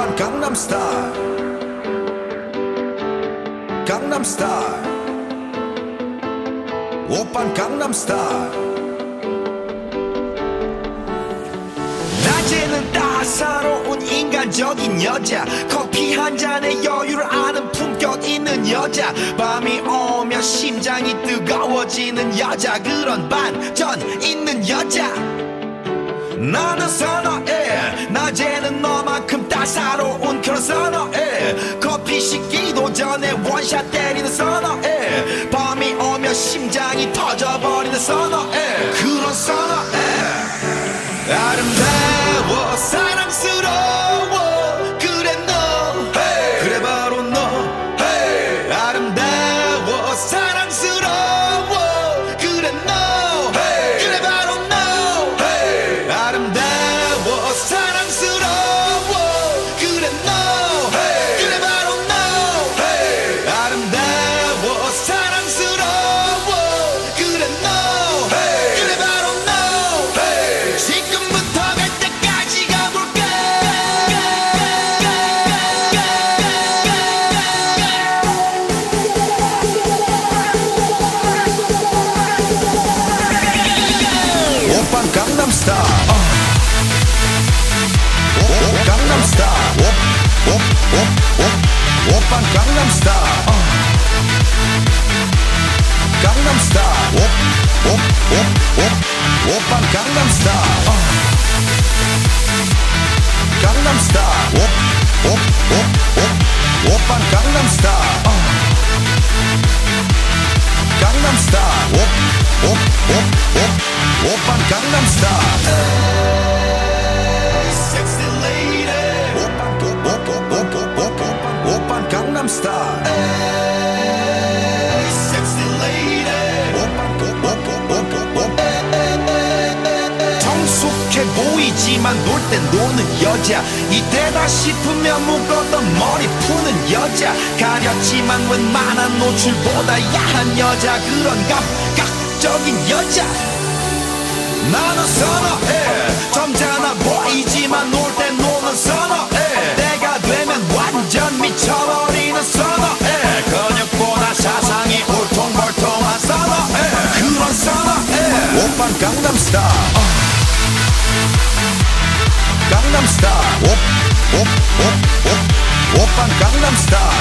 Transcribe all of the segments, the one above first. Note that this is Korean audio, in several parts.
오빤 강남스타일 강남스타일 오빤 강남스타일 낮에는 따사로운 인간적인 여자 커피 한 잔에 여유를 아는 품격 있는 여자 밤이 오면 심장이 뜨거워지는 여자 그런 반전 있는 여자 나는 선어해 낮에는 너만큼 따사로운 그런 선어해 커피 식기도 전에 원샷 때리는 선어해 밤이 오면 심장이 터져버리는 선어해 그런 선어해 아름다워 사랑스러워 그래 너 hey. 그래 바로 너 hey. 아름다워 사랑스러워 그래 너 hey. 그래 바로 너 hey. 아름다워 사랑스러워 그래 너 hey. 그래 바로 너 hey. 아름다워 사랑스러워 그래 너 hey. 그래 바로 너 hey. 지금부터 갈 때까지 가볼까 오빤 강남스타일 강남스타일 오빤 강남스타일 강남스타일 오빤 강남스타일 강남스타일 오빤 강남스타일 강남스타일 오빤 강남스타일 Sexy lady 오빤 강남스타일 Sexy lady 성숙해 보이지만 놀 땐 노는 여자 이때다 싶으면 묶었던 머리 푸는 여자 가렸지만 웬만한 노출보다 야한 여자 그런 감각적인 여자 나는 선어해 점잖아 보이지만 놀 땐 노는 선어해 때가 되면 완전 미쳐버리는 선어해 근육보다 사상이 울퉁불퉁한 선어해 그런 선어해 오빤 강남스타일 강남스타일 오빤 강남스타일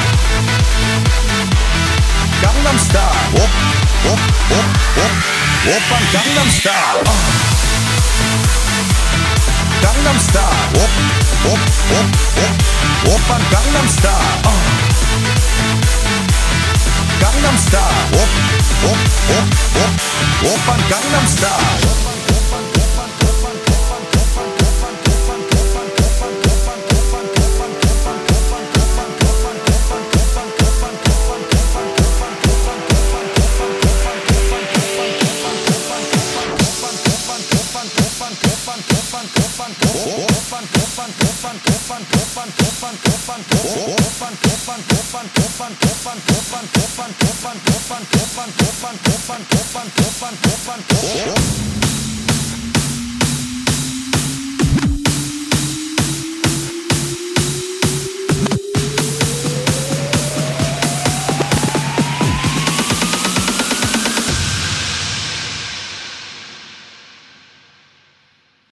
강남스타일 오빤 강남스타일 강남스타일 오빤 강남스타일 강남스타일 오빤 강남스타일 오빤